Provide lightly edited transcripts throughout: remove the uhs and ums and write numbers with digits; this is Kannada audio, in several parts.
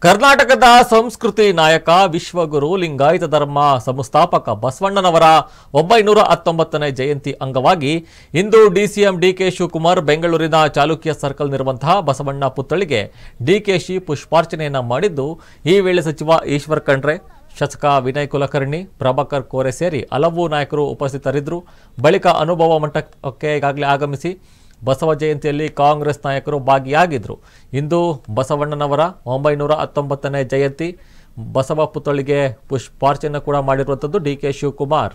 ಕರ್ನಾಟಕದ ಸಂಸ್ಕೃತಿ ನಾಯಕ ವಿಶ್ವಗುರು ಲಿಂಗಾಯತ ಧರ್ಮ ಸಂಸ್ಥಾಪಕ ಬಸವಣ್ಣನವರ 919ನೇ ಜಯಂತಿ ಅಂಗವಾಗಿ ಇಂದು ಡಿಸಿಎಂ ಡಿಕೆ ಶಿವಕುಮಾರ್ ಬೆಂಗಳೂರಿನ ಚಾಲುಕ್ಯ ಸರ್ಕಲ್ ನಿರುವಂತಹ ಬಸವಣ್ಣ ಪುತ್ಥಳಿಗೆ ಡಿಕೆಶಿ ಪುಷ್ಪಾರ್ಚನೆಯನ್ನ ಮಾಡಿದ್ದು ಈ ವೇಳೆ ಸಚಿವ ಈಶ್ವರ್ ಖಂಡ್ರೆ ಶಾಸಕ ವಿನಯ್ ಕುಲಕರ್ಣಿ ಪ್ರಭಾಕರ್ ಕೋರೆ ಸೇರಿ ಹಲವು ನಾಯಕರು ಉಪಸ್ಥಿತರಿದ್ದರು। ಬಳಿಕ ಅನುಭವ ಮಂಟಪಕ್ಕೆ ಈಗಾಗಲೇ ಆಗಮಿಸಿ ಬಸವ ಜಯಂತಿಯಲ್ಲಿ ಕಾಂಗ್ರೆಸ್ ನಾಯಕರು ಭಾಗಿಯಾಗಿದ್ದರು। ಇಂದು ಬಸವಣ್ಣನವರ 919ನೇ ಜಯಂತಿ ಬಸವ ಪುತ್ಥಳಿಗೆ ಪುಷ್ಪಾರ್ಚನೆ ಕೂಡ ಮಾಡಿರುವಂತದ್ದು ಡಿಕೆ ಶಿವಕುಮಾರ್।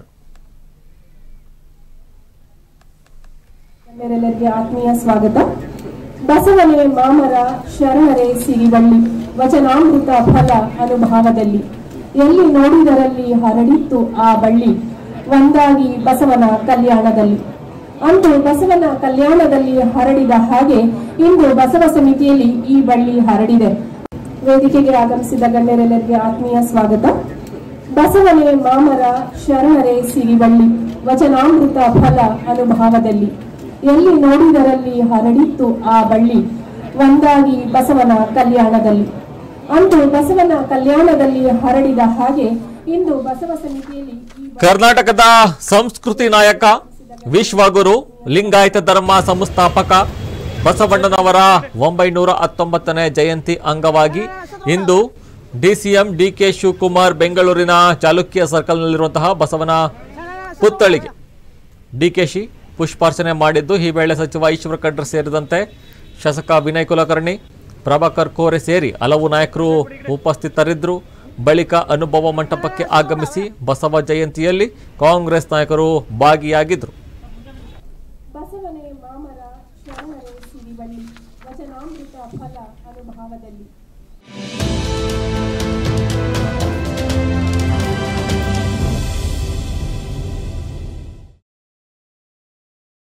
ಎಲ್ಲರಿಗೂ ಆತ್ಮೀಯ ಸ್ವಾಗತ। ಬಸವನೇ ಮಾಮರ ಶರಣರೇ ಸಿರಿವಳ್ಳಿ ವಚನಾಮೃತ ಫಲ ಅನುಭವದಲ್ಲಿ ಎಲ್ಲಿ ನೋಡಿದರಲ್ಲಿ ಹರಡಿತ್ತು ಆ ಬಳ್ಳಿ ಒಂದಾಗಿ ಬಸವನ ಕಲ್ಯಾಣದಲ್ಲಿ। ಅಂದು ಬಸವನ ಕಲ್ಯಾಣದಲ್ಲಿ ಹರಡಿದ ಹಾಗೆ ಇಂದು ಬಸವ ಸಮಿತಿಯಲ್ಲಿ ಈ ಬಳ್ಳಿ ಹರಡಿದೆ। ವೇದಿಕೆಗೆ ಆಗಮಿಸಿದ ಗಣ್ಯರೆಲ್ಲರಿಗೆ ಆತ್ಮೀಯ ಸ್ವಾಗತ। ಬಸವನೇ ಮಾಮರ ಶರಣರೇ ಸಿರಿವಳ್ಳಿ ವಚನಾಮೃತ ಫಲ ಅನುಭವದಲ್ಲಿ ಎಲ್ಲಿ ನೋಡಿದರಲ್ಲಿ ಹರಡಿತ್ತು ಆ ಬಳ್ಳಿ ಒಂದಾಗಿ ಬಸವನ ಕಲ್ಯಾಣದಲ್ಲಿ। ಅಂದು ಬಸವನ ಕಲ್ಯಾಣದಲ್ಲಿ ಹರಡಿದ ಹಾಗೆ ಇಂದು ಬಸವ ಸಮಿತಿಯಲ್ಲಿ ಕರ್ನಾಟಕದ ಸಂಸ್ಕೃತಿ ನಾಯಕ ವಿಶ್ವಗುರು ಲಿಂಗಾಯತ ಧರ್ಮ ಸಂಸ್ಥಾಪಕ ಬಸವಣ್ಣನವರ 919ನೇ ಜಯಂತಿ ಅಂಗವಾಗಿ ಇಂದು ಡಿಸಿಎಂ ಡಿಕೆ ಶಿವಕುಮಾರ್ ಬೆಂಗಳೂರಿನ ಚಾಲುಕ್ಯ ಸರ್ಕಲ್ನಲ್ಲಿರುವಂತಹ ಬಸವನ ಪುತ್ಥಳಿಗೆ ಡಿಕೆಶಿ ಪುಷ್ಪಾರ್ಚನೆ ಮಾಡಿದ್ದು ಈ ವೇಳೆ ಸಚಿವ ಈಶ್ವರ್ ಖಂಡ್ರೆ ಸೇರಿದಂತೆ ಶಾಸಕ ವಿನಯ್ ಕುಲಕರ್ಣಿ ಪ್ರಭಾಕರ್ ಕೋರೆ ಸೇರಿ ಹಲವು ನಾಯಕರು ಉಪಸ್ಥಿತರಿದ್ದರು। ಬಳಿಕ ಅನುಭವ ಮಂಟಪಕ್ಕೆ ಆಗಮಿಸಿ ಬಸವ ಜಯಂತಿಯಲ್ಲಿ ಕಾಂಗ್ರೆಸ್ ನಾಯಕರು ಭಾಗಿಯಾಗಿದ್ದರು।